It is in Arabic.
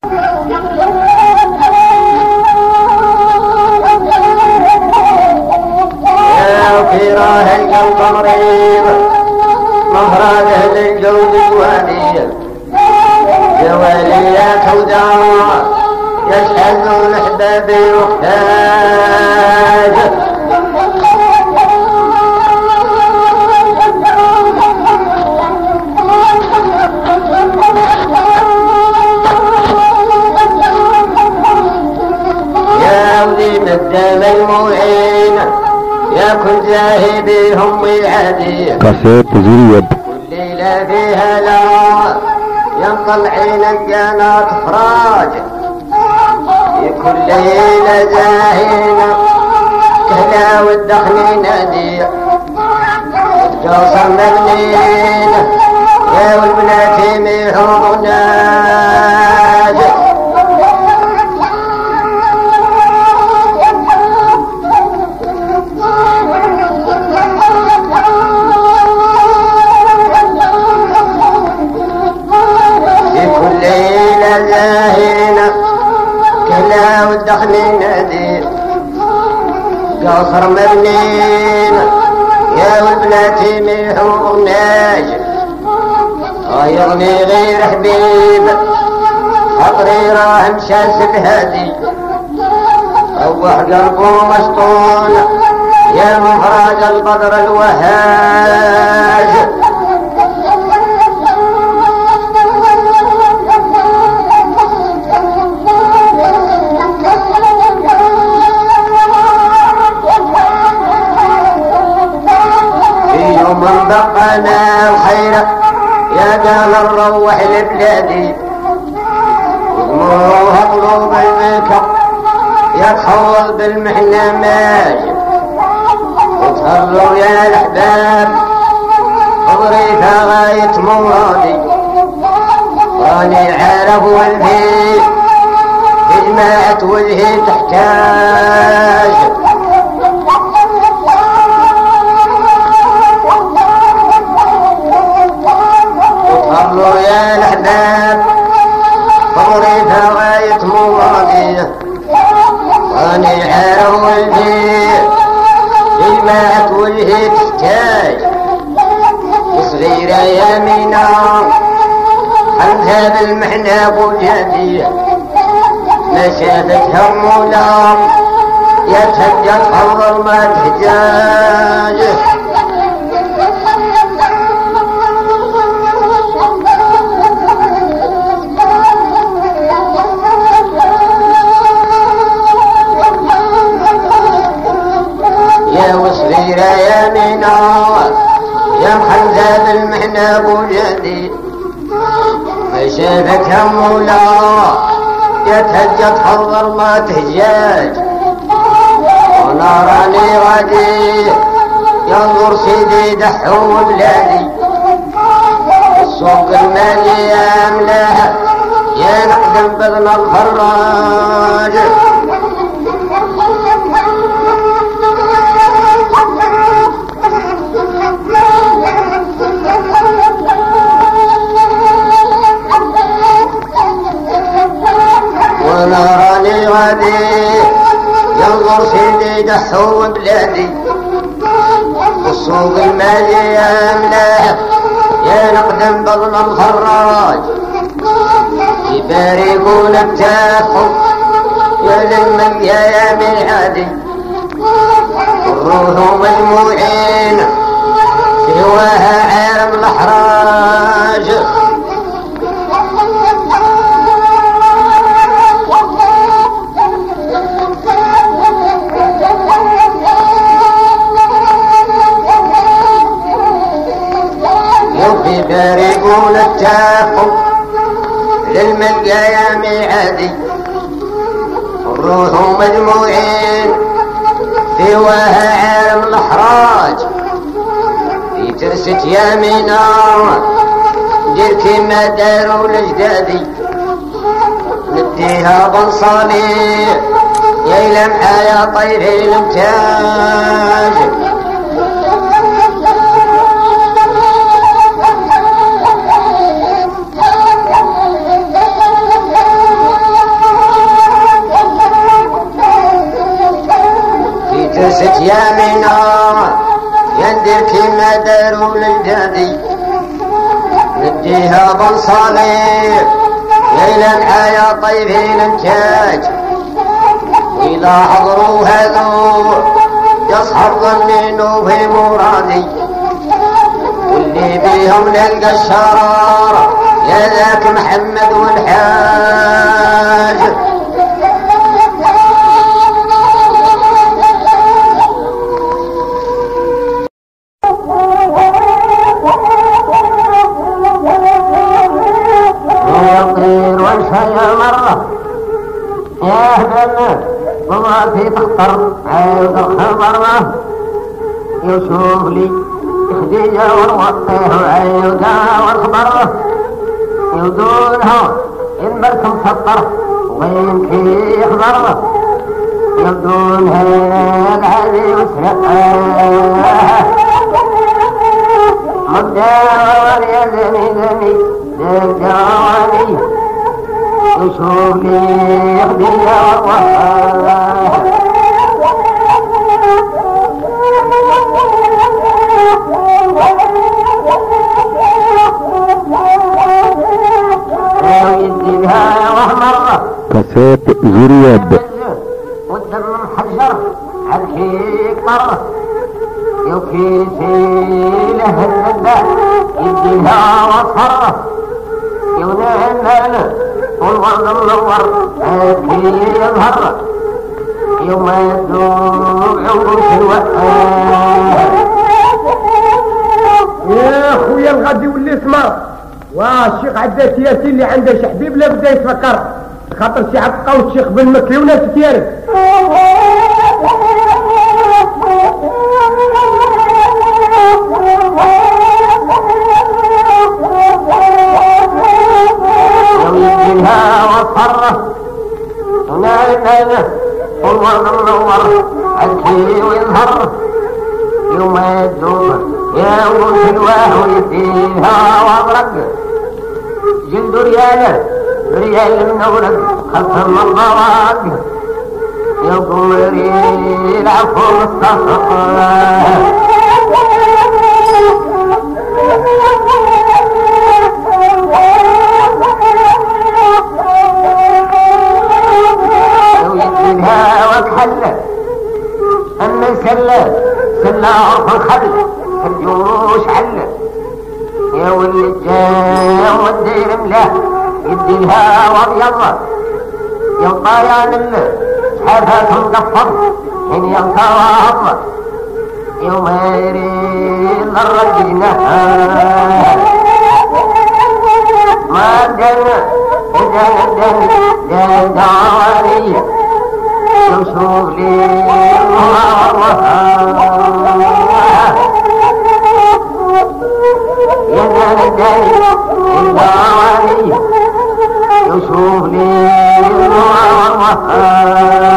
في راه القلب مريض مفرده للجود الوالي جواليات ودار يشهدون احبابي محتاج يا ولي مدام المعين يا كل جاهديهم وعادي كاسيت زريب كل ليلة فيها لا ينطلعين الجنات فراج كل ليلة زاهينا كلا والدخل نادي الجوصر مبنين يا والبنات ميحوض ناج زاهينا كلا والدخل نادي قصر مبنين يا والبنات ميحوض ناج يغني غير حبيب خطري راه مشاس الهادي روح قلبه مسطول يا مفرج البدر الوهاج من بقنا الخير يا قال نروح لبلادي وضموها قلوب الملكة يتخوض بالمحنة ماجي وتخلوا يا الأحباب أضريفها غاية مرادي راني عارف والفي في جماعة وجهي تحتاج صلوا يا الأحباب فضريفها غاية مرادية واني عارف والفي جماعة وجهي تحتاج صغيرة يا مينا خلتها بالمحنة بوجهتي ما شافتها مولا يتهجى تحضر ما تحتاج يا وصغيرة يا مينا يا مخلدة بالمحنة بوجدي ما شافك همولا يتهجى تحضر ما تهجاج وانا راني غادي ينظر سيدي دحو بلادي السوق المالي يا ملاها يا نقدم بذن الفراج وناراني غادي ينظر سيدي دحو بلادي والسوق المالي يا ملاه يا نقدم بطن الخراج يباركون التاخو يا للمليا يا ميعادي الروح مجموعين سواها عالم الأحراج يباركون التاخو للملقى يا ميعادي الروح مجموعين سواها عالم الأحراج في ترست يا مينا دير كيما داروا لجدادي نديها بنصالي يا لمحة يا طيري الامتاج ست يامنا يندر كما داروا للجدي نديها بنصالير يا معايا طيبين انتاج إذا حضروا هذو يصحر ظنينه في مرادي واللي بيهم نلقى الشرار يا ذاك محمد والحاج يطير وانشي مرة يا هدنا والله في تخطر عايز الخبر يشوف لي خديجة والوطيه عايزة والخبر يودونها المركب مسطر ويمكن يخبر يودونها العالي وسرقها مدار يا زمي جواني يشوف لي خديجة والوطيه كاسات زرياب والدم محجر عالكيك طر يوكيسي له الندى يديها وصر يونان والورد منور عالكي يظهر يوم يدوب عمر سواء يا خويا الغادي واللي اسمر والشيخ عداس ياسين اللي عنده شي حبيب لا بدا يتفكر خاطر شي عقاو الشيخ بن مكي وناس ديالك يويدها وصره ونايمانه والورد منور عالكي ويظهر يوم يدوب يا ولد الواه يديها وابرق جلد ريال من ورق خلف الضواق يا قمري العفو الصفق يديها وكحل أما سلا عرف الخل الجوش حل يا ولد جاء والدير ملاه يديها وابيض يا طايان الله حافات مقفر حين ينطواب يوم يريد الرجنة ما جنة دوانية يوصف لي الله يا جنة دوانية يوصف لي الله